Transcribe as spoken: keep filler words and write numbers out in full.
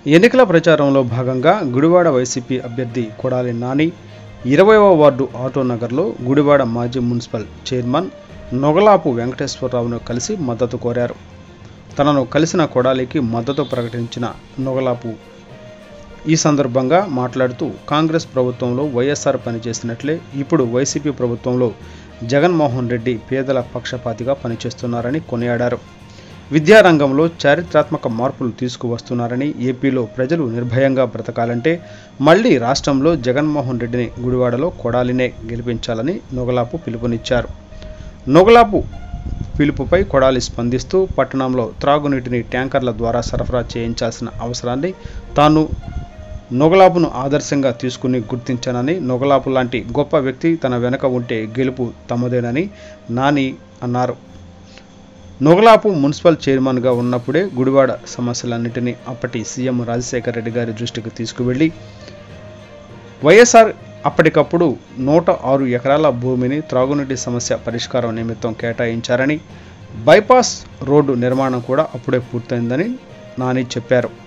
ఎన్నికల ప్రచారంలో భాగంగా గుడివాడ వైసీపీ అభ్యర్థి కొడాలి నాని ఇరవైవ వార్డు ఆటో నగర్లో గుడివాడ మాజీ మున్సిపల్ చైర్మన్ నొగలాపు వెంకటేశ్వరరావును కలిసి మద్దతు కోరారు. తనను కలిసిన కొడాలికి మద్దతు ప్రకటించిన నొగలాపు ఈ సందర్భంగా మాట్లాడుతూ కాంగ్రెస్ ప్రభుత్వంలో వైఎస్ఆర్ పనిచేసినట్లే ఇప్పుడు వైసీపీ ప్రభుత్వంలో జగన్మోహన్ రెడ్డి పేదల పక్షపాతిగా పనిచేస్తున్నారని కొనియాడారు. విద్యారంగంలో చారిత్రాత్మక మార్పులు తీసుకువస్తున్నారని, ఏపీలో ప్రజలు నిర్భయంగా బ్రతకాలంటే మళ్లీ రాష్ట్రంలో జగన్మోహన్ రెడ్డిని గుడివాడలో కొడాలినే గెలిపించాలని నొగలాపు పిలుపునిచ్చారు. నొగలాపు పిలుపుపై కొడాలి స్పందిస్తూ పట్టణంలో త్రాగునీటిని ట్యాంకర్ల ద్వారా సరఫరా చేయించాల్సిన అవసరాన్ని తాను నొగలాపును ఆదర్శంగా తీసుకుని గుర్తించానని, నొగలాపు లాంటి గొప్ప వ్యక్తి తన వెనక ఉంటే గెలుపు తమదేనని నాని అన్నారు. నొగలాపు మున్సిపల్ చైర్మన్గా ఉన్నప్పుడే గుడివాడ సమస్యలన్నింటినీ అప్పటి సీఎం రాజశేఖర రెడ్డి గారి దృష్టికి తీసుకువెళ్లి వైఎస్ఆర్ అప్పటికప్పుడు నూట ఆరు ఎకరాల భూమిని త్రాగునీటి సమస్య పరిష్కారం నిమిత్తం కేటాయించారని, బైపాస్ రోడ్డు నిర్మాణం కూడా అప్పుడే పూర్తయిందని నాని చెప్పారు.